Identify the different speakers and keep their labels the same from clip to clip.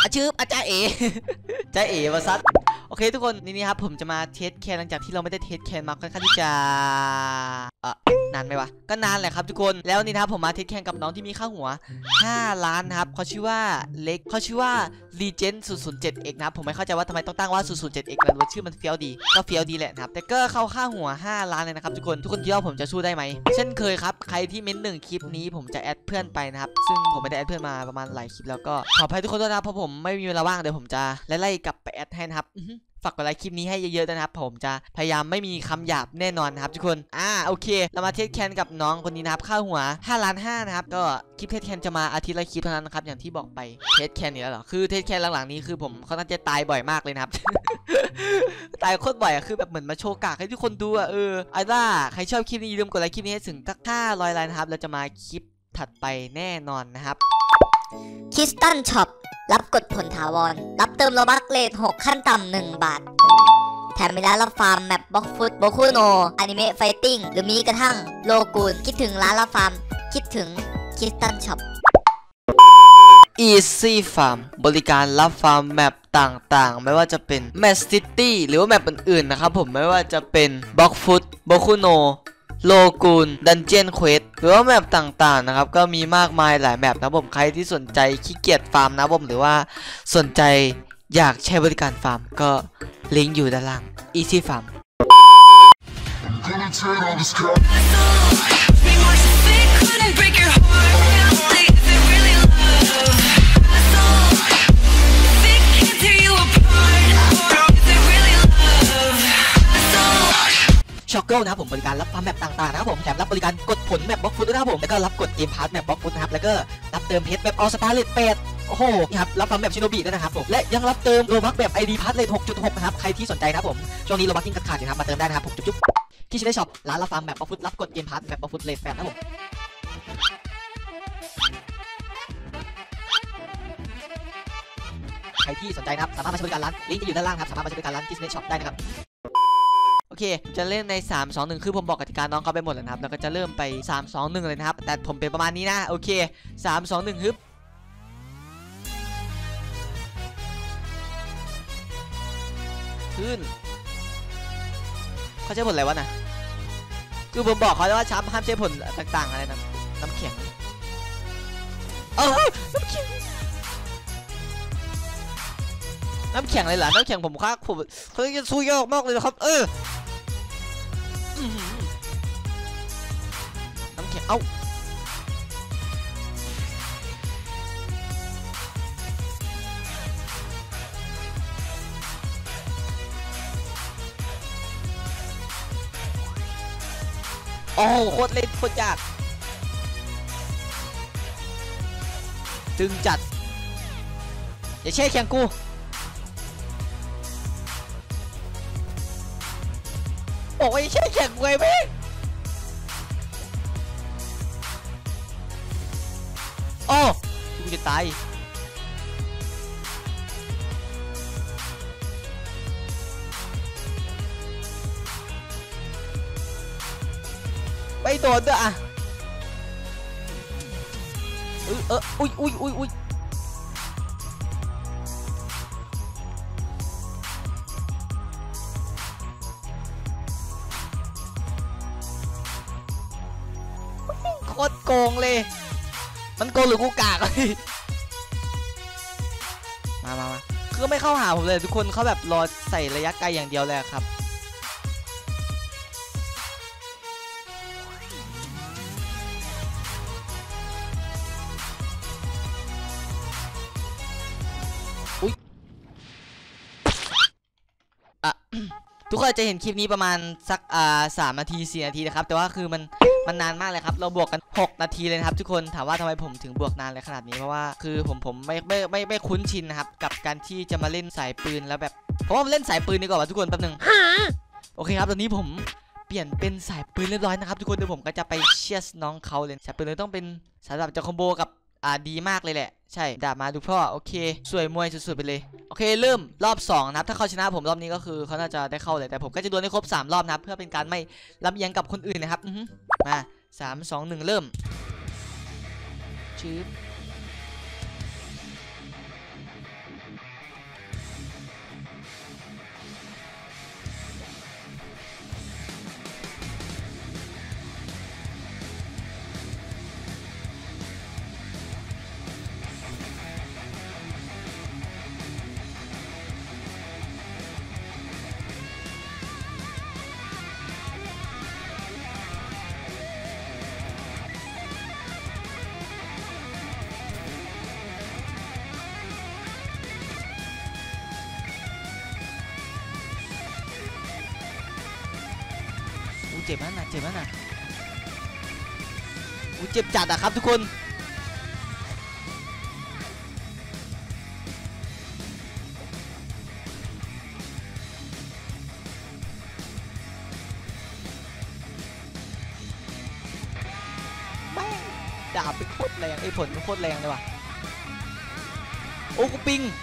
Speaker 1: ชื่ออาจารย์เอใจเอวะซัดโอเคทุกคนนี่ครับผมจะมาเทสแคนหลังจากที่เราไม่ได้เทสแคนมาค่อนข้างที่จะนานไหมวะก็นานแหละครับทุกคนแล้วนี่นะครับผมมาเทสแคนกับน้องที่มีค่าหัว5 ล้านนะครับเขาชื่อว่าเล็กเขาชื่อว่า Legend 007X นะครับผมไม่เข้าใจว่าทำไมต้องตั้งว่า 007X มันว่าชื่อมันเฟี้ยวดีก็เฟี้ยวดีแหละนะครับแต่ก็เข้าค่าหัว5 ล้านเลยนะครับทุกคนคิดว่าผมจะสู้ได้ไหมเช่นเคยครับใครที่เม้น1คลิปนี้ผมจะแอดเพื่อนไปนะครับซึ่งผมไม่ได้แอดเพื่อนมาประมาณหลายคลิปแล้วก็ขออภัยทุกคนด้วยนะเพราะผมไม่มีเวลาว่างเดี๋ยวผมจะไล่กลับไปแอดให้นะครับฝากกดไลค์คลิปนี้ให้เยอะๆด้วยนะครับผมจะพยายามไม่มีคำหยาบแน่นอนนะครับทุกคนโอเคเรามาเทสแคนกับน้องคนนี้นะครับค่าหัว5 ล้าน 5นะครับก็คลิปเทสแคนจะมาอาทิตย์ละคลิปเท่านั้นนะครับอย่างที่บอกไปเทสแคนนี่แล้วเหรอคือเทสแคนหลังๆนี้คือผมเขาน่าจะตายบ่อยมากเลยนะครับ ตายโคตรบ่อยคือแบบเหมือนมาโชว์กากให้ทุกคนดูไอ้ล่าใครชอบคลิปนี้อย่าลืมกดไลค์คลิปนี้ให้ถึงสัก500 ไลค์นะครับเราจะมาคลิปถัดไปแน่นอนนะครับ
Speaker 2: คริสตัลช็อปรับกดผลถาวรรับเติมโลบัคเลท6ขั้นต่ำ1 บาทแถมมีร้านรับฟาร์มแมปบล็อกฟุตโบคุโนอนิเมะไฟติ้งหรือมีกระทั่งโลกูนคิดถึงร้านรับฟาร์มคิดถึงคริสตัลช็อป
Speaker 1: Easy Farm บริการรับฟาร์มแมปต่างๆไม่ว่าจะเป็น Map City หรือว่าแมปอื่นๆนะครับผมไม่ว่าจะเป็น Block Foot Bokuno โลกูนดันเจียนเควสหรือว่าแมปต่างๆนะครับก็มีมากมายหลายแมปนะผมใครที่สนใจขี้เกียจฟาร์มนะผมหรือว่าสนใจอยากใช้บริการฟาร์มก็ลิงก์อยู่ด้านล่าง Easy Farmช็อกเกิลนะครับผมบริการรับฟาร์มแมปต่างๆนะครับผมแถมรับบริการกดผลแมปบล็อกฟุตด้วยนะครับผมแล้วก็รับกดเกมพาร์ทแมปบล็อกฟุตนะครับแล้วก็รับเติมเพชรแบบออสตาร์เลท8โอ้โหนี่ครับรับฟาร์มแมปชิโนบิด้วยนะครับผมและยังรับเติมโลบัคแบบ ID พาร์ทเลท 6.6 นะครับใครที่สนใจนะครับผมช่วงนี้โลบัคยิ่งขาดอยู่นะครับมาเติมได้นะครับผมจุ๊บที่ชิได้ช็อปร้านรับฟาร์มแมปบล็อกฟุตรับกดเกมพาร์ทแมปบล็อกฟุตเลท8นะครับผมใครที่สนใจนะครับสามารถมาใช้บริการร้านลิงก์จะอยู่ด้านล่างครับสามารถมาใช้บริการร้านที่ชิได้ช็อปได้นะครับโอเคจะเล่นใน3 2 1คือผมบอกกติกาน้องเขาไปหมดแล้วนะครับแล้วก็จะเริ่มไป3 2 1เลยนะครับแต่ผมเป็นประมาณนี้นะโอเค3 2 1ฮึบขึ้นเขาใช้ผลอะไรวะนะคือผมบอกเขาแล้วว่าช้ำห้ามใช้ผลต่างๆอะไรนะน้ำแข็งน้ำแข็งเลยเหรอน้ำแข็งผมเขาจะสู้ยากมากเลยนะครับน้ำแข็งโอ้โคตรเล่นโคตรยากจึงจัดอย่าแช่แข็งกูโอ้ยแช่แข็งกูไงเว้ยโอ้กูจะตายไม่โดนด้วยอุ้ยโคตรโกงเลยมันโกงหรือกูกากมาคือไม่เข้าหาผมเลยทุกคนเขาแบบรอใส่ระยะไกลอย่างเดียวเลยครับทุกคนจะเห็นคลิปนี้ประมาณสัก3 นาที 4 นาทีนะครับแต่ว่าคือมันนานมากเลยครับเราบวกกัน6 นาทีเลยนะครับทุกคนถามว่าทำไมผมถึงบวกนานเลยขนาดนี้เพราะว่าคือผมไม่คุ้นชินนะครับกับการที่จะมาเล่นสายปืนแล้วแบบเพราะว่าเล่นสายปืนดีกว่าทุกคนแป๊บนึงโอเคครับตอนนี้ผมเปลี่ยนเป็นสายปืนเรียบร้อยนะครับทุกคนเดี๋ยวผมก็จะไปเชียร์น้องเขาเลยสายปืนเลยต้องเป็นสายแบบจะคอมโบกับดีมากเลยแหละใช่ดาบมาดูพ่อโอเคสวยมวยสุดๆไปเลยโอเคเริ่มรอบ2นะครับถ้าเขาชนะผมรอบนี้ก็คือเขาน่าจะได้เข้าเลยแต่ผมก็จะดวลให้ครบ3 รอบนะครับเพื่อเป็นการไม่ลำเอียงกับคนอื่นนะครับมา3 2 1เริ่มชืบเจ็บนั่นน่ะเจ็บนั่นน่ะเจ็บจัดอะครับทุกคนดาบเป็นโคตรแรงไอ้ผลเป็นโคตรแรงเลยว่ะโอ้กูปิง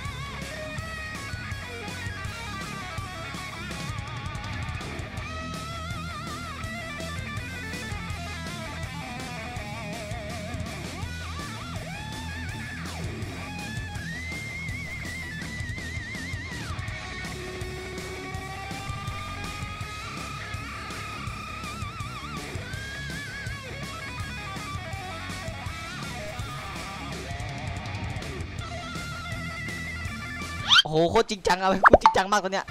Speaker 1: โอ้โหโคตรจริงจังเอาไปกูจริงจังมากตอนเนี้ย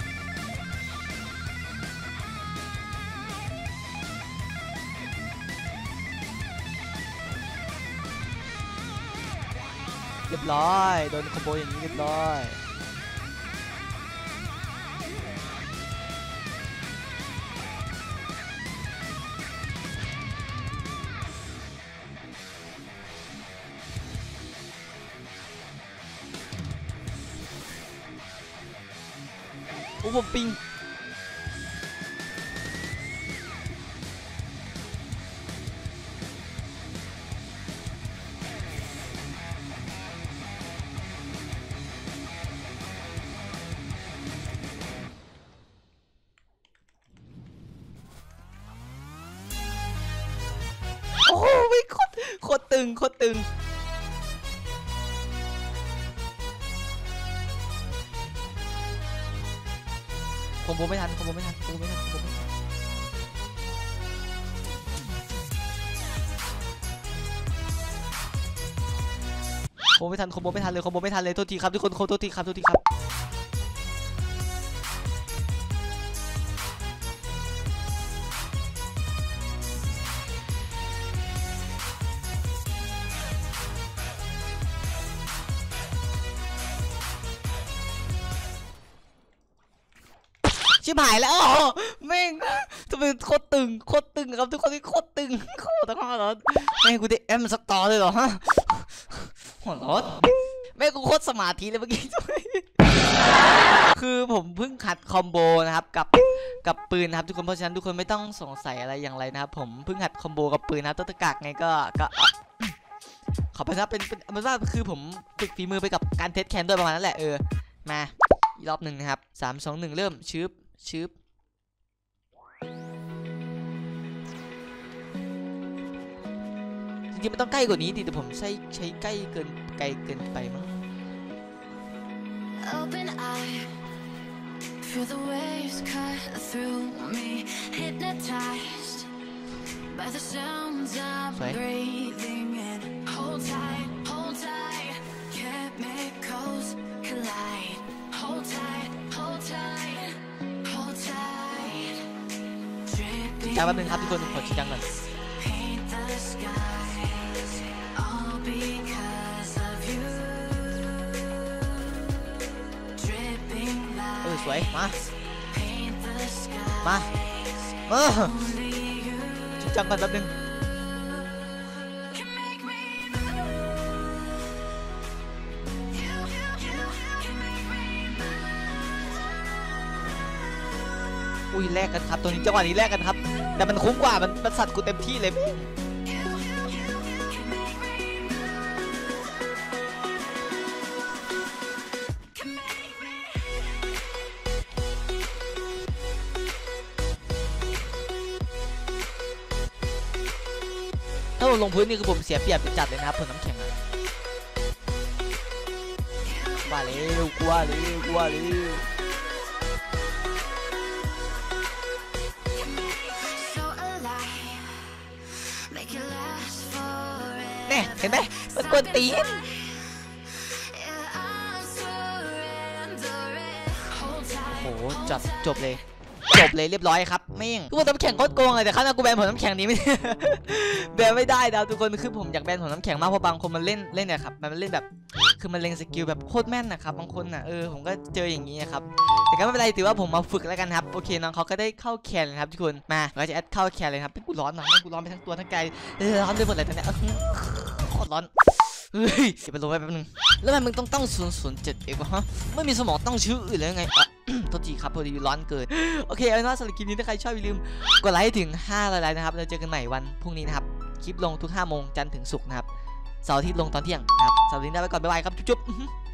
Speaker 1: เรียบร้อยโดนคอมโบอย่างนี้เรียบร้อยโอ้ผมปิงโอ้โหโคตรตึงโคตรตึงผมไม่ทันผมไม่ทันผมไม่ทันผมไม่ทันผมไม่ทันคอมโบไม่ทันเลยคอมโบไม่ทันเลยโทษทีครับทุกคนโทษทีครับโทษทีครับชิบหายแล้วอ๋อแม่งทำไมโคตรตึงโคตรตึงครับทุกคนที่โคตรตึงโคตรทั้งร้อนแม่งกูได้เอ็มสักต่อเลยเหรอฮะหัวร้อนแม่งกูโคตรสมาธิเลยเมื่อกี้คือผมเพิ่งขัดคอมโบนะครับกับปืนนะครับทุกคนเพราะฉะนั้นทุกคนไม่ต้องสงสัยอะไรอย่างไรนะครับผมเพิ่งหัดคอมโบกับปืนนะตัวตะกากไงก็ขอไปนะเป็นว่าคือผมฝึกฝีมือไปกับการเทสแคนด้วยประมาณนั้นแหละมาอีกรอบหนึ่งนะครับ3 2 1เริ่มชืบจริงๆมันต้องใกล้กว่านี้ดิแต่ผมใช้ใกล้เกินไปมั้ง
Speaker 3: Open eye, feel the waves cut through me, hypnotized by the sounds I'm breathing in. Hold tight, chemicals collide. Hold tight, hold tight, hold tight. Dripping
Speaker 1: แป๊บนึงครับทุกคนขอชี้จังก่อน
Speaker 3: paint the skies, all because of you.
Speaker 1: สวยมาชี้จังก่อนแป๊บนึงอุ้ยแลกกันครับตัวนี้จังหวะนี้แลกกันครับแต่มันคุ้มกว่ามันสัตว์กูเต็มที่เลยถ้าผมลงพื้นนี่คือผมเสียเปรียบจัดเลยนะครับผลน้ำแข็งว่าเร็วกลัวเร็วเนี่ยเห็นไหมมันกวนตีนโอ้โหจบเลยเรียบร้อยครับแม่งกูน้ำแข็งโคตรโกงเลยแต่ข้างหน้ากูแบนผลน้ำแข็งนี้ไม่ แบนไม่ได้นะทุกคนคือผมอยากแบนผลน้ำแข็งมากเพราะบางคนมันเล่นเนี่ยครับมันเล่นแบบคือมันเล็งสกิลแบบโคตรแม่นนะครับบางคนน่ะผมก็เจออย่างนี้ครับแต่ก็ไม่เป็นไรถือว่าผมมาฝึกแล้วกันครับโอเคน้องเขาก็ได้เข้าแคนเลยครับทุกคนมาเราจะแอดเข้าแคนเลยครับกูร้อนหน่อยกูร้อนไปทั้งตัวทั้งกายร้อนไปหมดเลยตอนเนี้ยโคตรร้อนเฮ้ยเดี๋ยวไปลงไปแป๊บนึงแล้วทำไมมึงต้องตั้ง007เองวะฮะไม่มีสมองตั้งชื่ออื่นเลยไงโทษทีครับพอดีร้อนเกินโอเคเอาเป็นว่าสำหรับคลิปนี้ถ้าใครชอบอย่าลืมกดไลค์ถึง500 ไลค์นะครับเราเจอกันใหม่วันพรุ่งนี้นะครับคลิปลงทุก5 โมงจันทร์ถึงศุกร์นะครับเสาร์อาทิตย์ลงตอนเที่ยงนะครับสำหรับวันนี้ลาไปก่อนบ๊ายบายครับจุ๊บ